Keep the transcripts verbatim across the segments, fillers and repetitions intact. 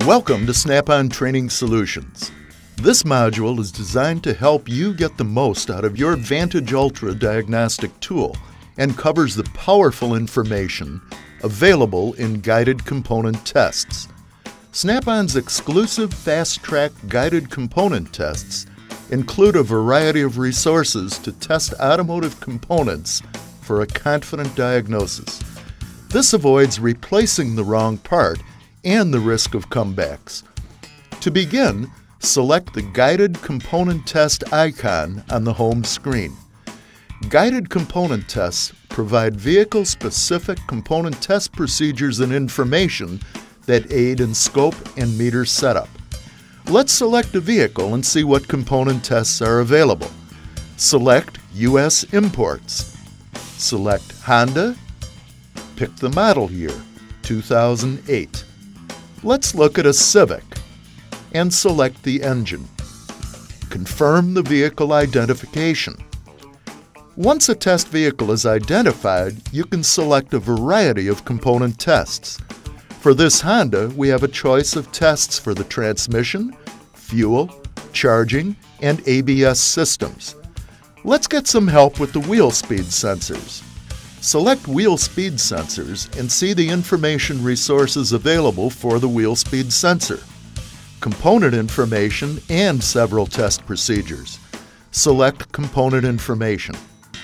Welcome to Snap-on Training Solutions. This module is designed to help you get the most out of your VANTAGE Ultra diagnostic tool and covers the powerful information available in guided component tests. Snap-on's exclusive fast-track guided component tests include a variety of resources to test automotive components for a confident diagnosis. This avoids replacing the wrong part and the risk of comebacks. To begin, select the Guided Component Test icon on the home screen. Guided component tests provide vehicle-specific component test procedures and information that aid in scope and meter setup. Let's select a vehicle and see what component tests are available. Select U S imports. Select Honda. Pick the model year, two thousand eight. Let's look at a Civic and select the engine. Confirm the vehicle identification. Once a test vehicle is identified, you can select a variety of component tests. For this Honda, we have a choice of tests for the transmission, fuel, charging, and A B S systems. Let's get some help with the wheel speed sensors. Select Wheel Speed Sensors and see the information resources available for the wheel speed sensor, component information, and several test procedures. Select Component Information.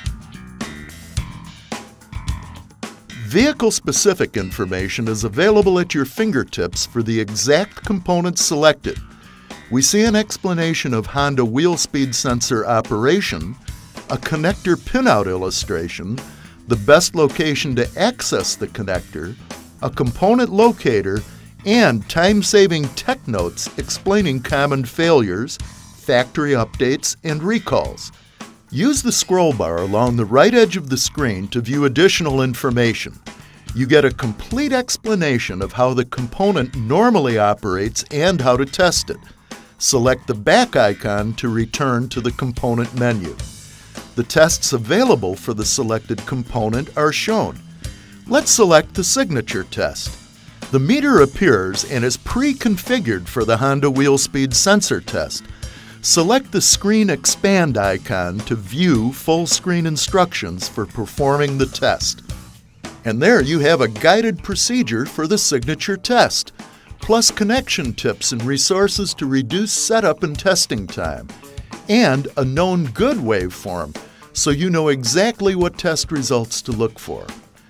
Vehicle-specific information is available at your fingertips for the exact components selected. We see an explanation of Honda wheel speed sensor operation, a connector pinout illustration, the best location to access the connector, a component locator, and time-saving tech notes explaining common failures, factory updates, and recalls. Use the scroll bar along the right edge of the screen to view additional information. You get a complete explanation of how the component normally operates and how to test it. Select the back icon to return to the component menu. The tests available for the selected component are shown. Let's select the signature test. The meter appears and is pre-configured for the Honda wheel speed sensor test. Select the Screen Expand icon to view full screen instructions for performing the test. And there you have a guided procedure for the signature test, plus connection tips and resources to reduce setup and testing time, and a known good waveform, so you know exactly what test results to look for.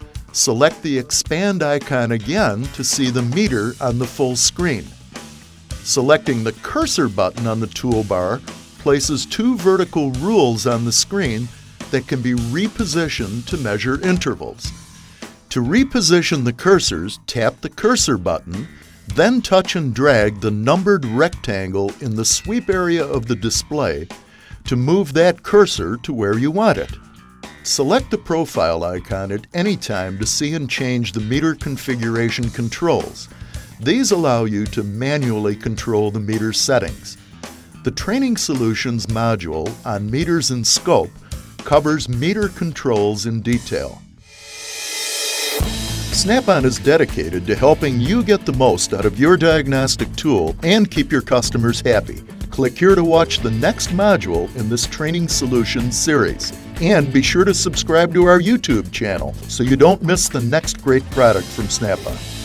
Select the Expand icon again to see the meter on the full screen. Selecting the cursor button on the toolbar places two vertical rules on the screen that can be repositioned to measure intervals. To reposition the cursors, tap the cursor button, then touch and drag the numbered rectangle in the sweep area of the display to move that cursor to where you want it. Select the profile icon at any time to see and change the meter configuration controls. These allow you to manually control the meter settings. The Training Solutions module on meters and scope covers meter controls in detail. Snap-on is dedicated to helping you get the most out of your diagnostic tool and keep your customers happy. Click here to watch the next module in this Training Solutions series. And be sure to subscribe to our YouTube channel so you don't miss the next great product from Snap-on.